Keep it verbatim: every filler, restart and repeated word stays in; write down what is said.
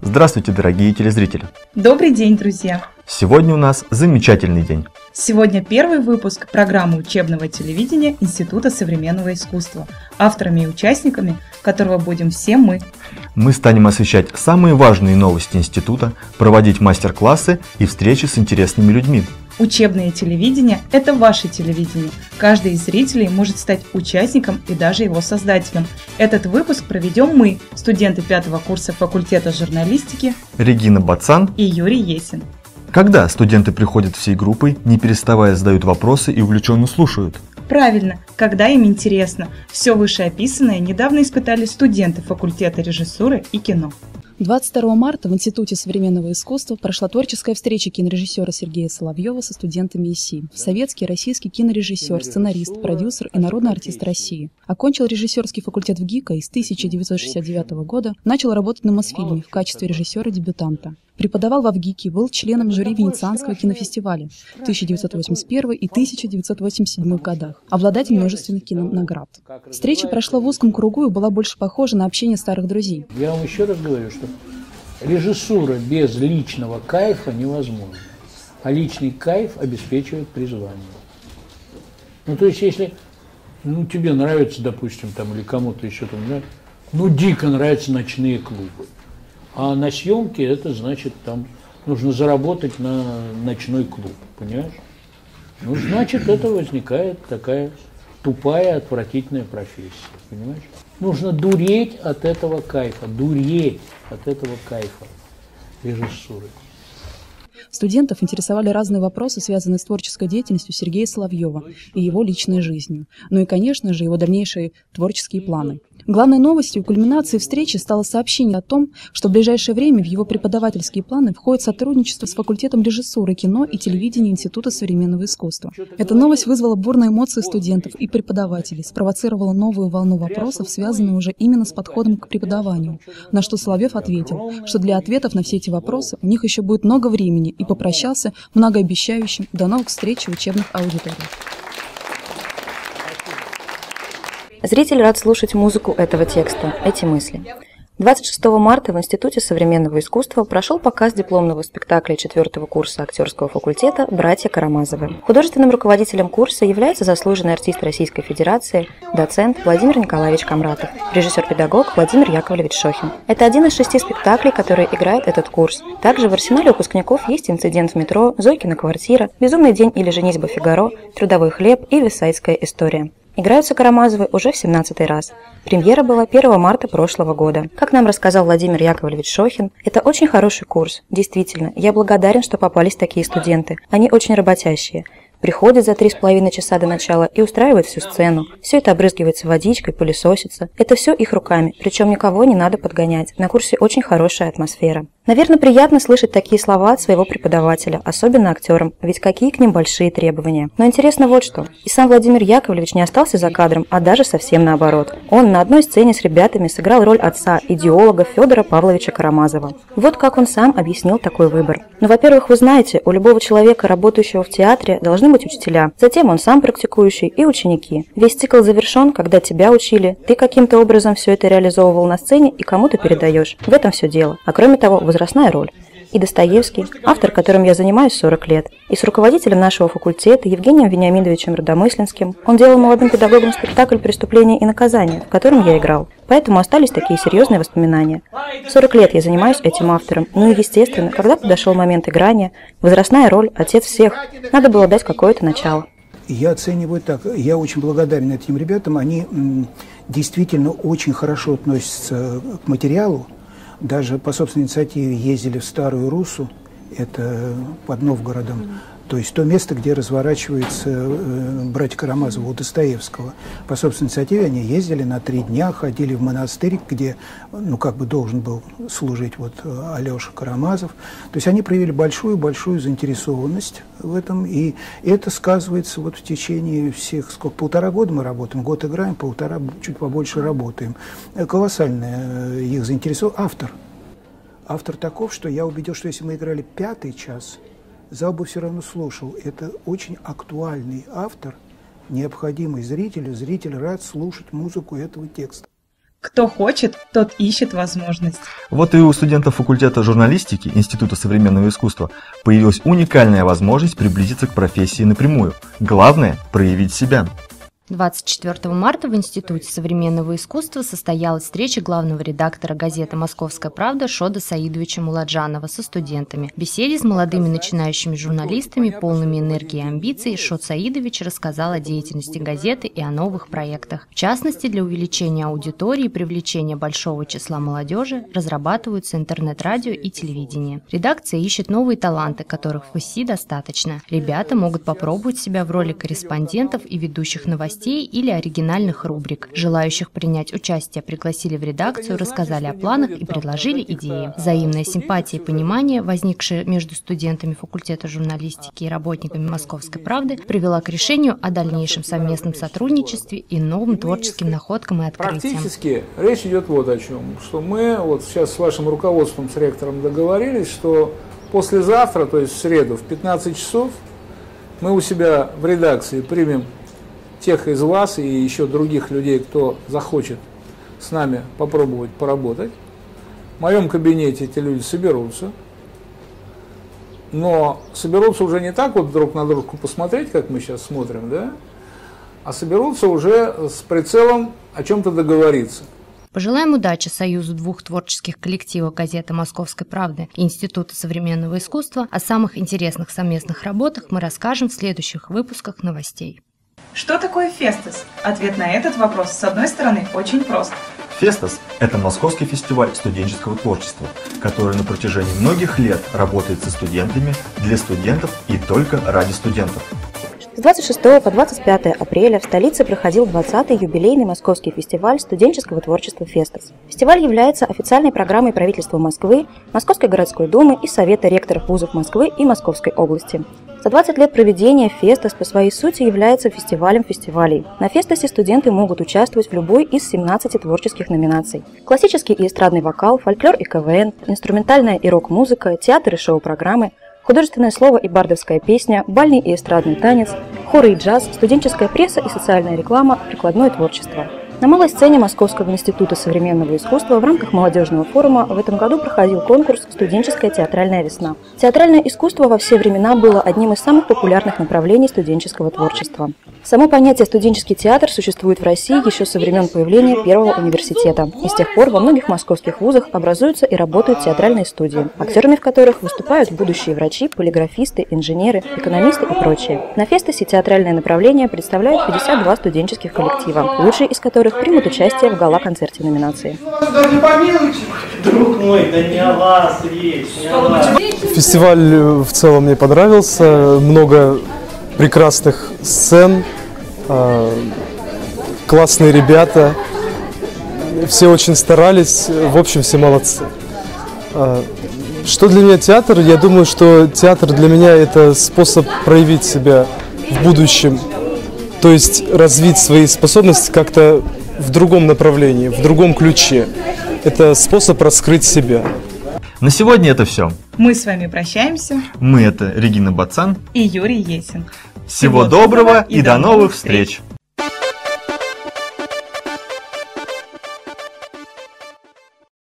Здравствуйте, дорогие телезрители! Добрый день, друзья! Сегодня у нас замечательный день. Сегодня первый выпуск программы учебного телевидения Института современного искусства, авторами и участниками которого будем все мы. Мы станем освещать самые важные новости института, проводить мастер-классы и встречи с интересными людьми. Учебное телевидение – это ваше телевидение. Каждый из зрителей может стать участником и даже его создателем. Этот выпуск проведем мы, студенты пятого курса факультета журналистики Регина Бацан и Юрий Есин. Когда студенты приходят всей группой, не переставая задают вопросы и увлеченно слушают? Правильно, когда им интересно. Все вышеописанное недавно испытали студенты факультета режиссуры и кино. двадцать второго марта в Институте современного искусства прошла творческая встреча кинорежиссера Сергея Соловьева со студентами ИСИ. Советский, российский кинорежиссер, сценарист, продюсер и народный артист России. Окончил режиссерский факультет в ГИКа и с тысяча девятьсот шестьдесят девятого года начал работать на Мосфильме в качестве режиссера-дебютанта. Преподавал во ВГИКе, был членом жюри Венецианского кинофестиваля в тысяча девятьсот восемьдесят первом и тысяча девятьсот восемьдесят седьмом годах, обладатель множественных кинонаград. Встреча прошла в узком кругу и была больше похожа на общение старых друзей. Я вам еще раз говорю, что режиссура без личного кайфа невозможна, а личный кайф обеспечивает призвание. Ну, то есть, если ну, тебе нравится, допустим, там, или кому-то еще там, да, ну, дико нравятся ночные клубы. А на съемке это значит, там нужно заработать на ночной клуб, понимаешь? Ну, значит, это возникает такая тупая, отвратительная профессия, понимаешь? Нужно дуреть от этого кайфа, дуреть от этого кайфа режиссуры. Студентов интересовали разные вопросы, связанные с творческой деятельностью Сергея Соловьева и его личной жизнью, ну и, конечно же, его дальнейшие творческие планы. Главной новостью и кульминацией встречи стало сообщение о том, что в ближайшее время в его преподавательские планы входит сотрудничество с факультетом режиссуры, кино и телевидения Института современного искусства. Эта новость вызвала бурные эмоции студентов и преподавателей, спровоцировала новую волну вопросов, связанную уже именно с подходом к преподаванию, на что Соловьев ответил, что для ответов на все эти вопросы у них еще будет много времени, и попрощался многообещающим. До новых встреч в учебных аудиториях. Зритель рад слушать музыку этого текста, эти мысли. двадцать шестого марта в Институте современного искусства прошел показ дипломного спектакля четвертого курса актерского факультета «Братья Карамазовы». Художественным руководителем курса является заслуженный артист Российской Федерации, доцент Владимир Николаевич Камратов, режиссер-педагог Владимир Яковлевич Шохин. Это один из шести спектаклей, которые играет этот курс. Также в арсенале выпускников есть «Инцидент в метро», «Зойкина квартира», «Безумный день» или «Женитьба Фигаро», «Трудовой хлеб» и «Висайская история». Играются Карамазовы уже в семнадцатый раз. Премьера была первого марта прошлого года. Как нам рассказал Владимир Яковлевич Шохин, это очень хороший курс. Действительно, я благодарен, что попались такие студенты. Они очень работящие. Приходят за три с половиной часа до начала и устраивают всю сцену. Все это обрызгивается водичкой, пылесосится. Это все их руками, причем никого не надо подгонять. На курсе очень хорошая атмосфера. Наверное, приятно слышать такие слова от своего преподавателя, особенно актерам, ведь какие к ним большие требования. Но интересно вот что. И сам Владимир Яковлевич не остался за кадром, а даже совсем наоборот. Он на одной сцене с ребятами сыграл роль отца, идеолога Федора Павловича Карамазова. Вот как он сам объяснил такой выбор. Ну, во-первых, вы знаете, у любого человека, работающего в театре, должны быть учителя. Затем он сам практикующий и ученики. Весь цикл завершен, когда тебя учили, ты каким-то образом все это реализовывал на сцене и кому-то передаешь. В этом все дело. А кроме того, возрастная роль. И Достоевский, автор, которым я занимаюсь сорок лет, и с руководителем нашего факультета Евгением Вениаминовичем Родомыслинским он делал молодым педагогам спектакль «Преступление и наказание», в котором я играл. Поэтому остались такие серьезные воспоминания. сорок лет я занимаюсь этим автором, ну и естественно, когда подошел момент играния, возрастная роль, отец всех, надо было дать какое-то начало. Я оцениваю так, я очень благодарен этим ребятам, они м, действительно очень хорошо относятся к материалу. Даже по собственной инициативе ездили в Старую Руссу, это под Новгородом, то есть то место, где разворачивается э, братья Карамазовы у Достоевского. По собственной инициативе они ездили на три дня, ходили в монастырь, где, ну, как бы должен был служить вот Алеша Карамазов. То есть они проявили большую-большую заинтересованность в этом, и это сказывается вот в течение всех, сколько, полтора года мы работаем, год играем, полтора, чуть побольше работаем. Колоссальная их заинтересованность. Автор. Автор таков, что я убедил, что если мы играли пятый час, зал бы все равно слушал. Это очень актуальный автор, необходимый зрителю. Зритель рад слушать музыку этого текста. Кто хочет, тот ищет возможность. Вот и у студентов факультета журналистики Института современного искусства появилась уникальная возможность приблизиться к профессии напрямую. Главное – проявить себя. двадцать четвёртого марта в Институте современного искусства состоялась встреча главного редактора газеты «Московская правда» Шода Саидовича Муладжанова со студентами. В беседе с молодыми начинающими журналистами, полными энергии и амбиций, Шод Саидович рассказал о деятельности газеты и о новых проектах. В частности, для увеличения аудитории и привлечения большого числа молодежи разрабатываются интернет-радио и телевидение. Редакция ищет новые таланты, которых в ИСИ достаточно. Ребята могут попробовать себя в роли корреспондентов и ведущих новостей или оригинальных рубрик. Желающих принять участие пригласили в редакцию, рассказали о планах и предложили идеи. Взаимная симпатия и понимание, возникшее между студентами факультета журналистики и работниками «Московской правды», привела к решению о дальнейшем совместном сотрудничестве и новым творческим находкам и открытиям. Практически речь идет вот о чем, что мы вот сейчас с вашим руководством, с ректором договорились, что послезавтра, то есть в среду в пятнадцать часов, мы у себя в редакции примем тех из вас и еще других людей, кто захочет с нами попробовать поработать. В моем кабинете эти люди соберутся, но соберутся уже не так вот друг на дружку посмотреть, как мы сейчас смотрим, да, а соберутся уже с прицелом о чем-то договориться. Пожелаем удачи союзу двух творческих коллективов газеты «Московской правды» и Института современного искусства. О самых интересных совместных работах мы расскажем в следующих выпусках новостей. Что такое Фестас? Ответ на этот вопрос, с одной стороны, очень прост. Фестас – это московский фестиваль студенческого творчества, который на протяжении многих лет работает со студентами, для студентов и только ради студентов. С двадцать шестого по двадцать пятое апреля в столице проходил двадцатый юбилейный московский фестиваль студенческого творчества «Фестас». Фестиваль является официальной программой правительства Москвы, Московской городской думы и Совета ректоров вузов Москвы и Московской области. За двадцать лет проведения «Фестас» по своей сути является фестивалем фестивалей. На «Фестасе» студенты могут участвовать в любой из семнадцати творческих номинаций. Классический и эстрадный вокал, фольклор и КВН, инструментальная и рок-музыка, театр и шоу-программы, художественное слово и бардовская песня, бальный и эстрадный танец, хоры и джаз, студенческая пресса и социальная реклама, прикладное творчество. На малой сцене Московского института современного искусства в рамках молодежного форума в этом году проходил конкурс «Студенческая театральная весна». Театральное искусство во все времена было одним из самых популярных направлений студенческого творчества. Само понятие «студенческий театр» существует в России еще со времен появления первого университета. И с тех пор во многих московских вузах образуются и работают театральные студии, актерами в которых выступают будущие врачи, полиграфисты, инженеры, экономисты и прочие. На «Фестасе» театральное направление представляет пятьдесят два студенческих коллектива, лучшие из которых примут участие в гала-концерте номинации. Друг мой, да не о вас речь, не о вас. Фестиваль в целом мне понравился, много прекрасных сцен, классные ребята, все очень старались, в общем, все молодцы. Что для меня театр? Я думаю, что театр для меня это способ проявить себя в будущем, то есть развить свои способности как-то в другом направлении, в другом ключе. Это способ раскрыть себя. На сегодня это все. Мы с вами прощаемся. Мы это Регина Бацан и Юрий Есин. Всего, Всего доброго и до новых встреч! встреч.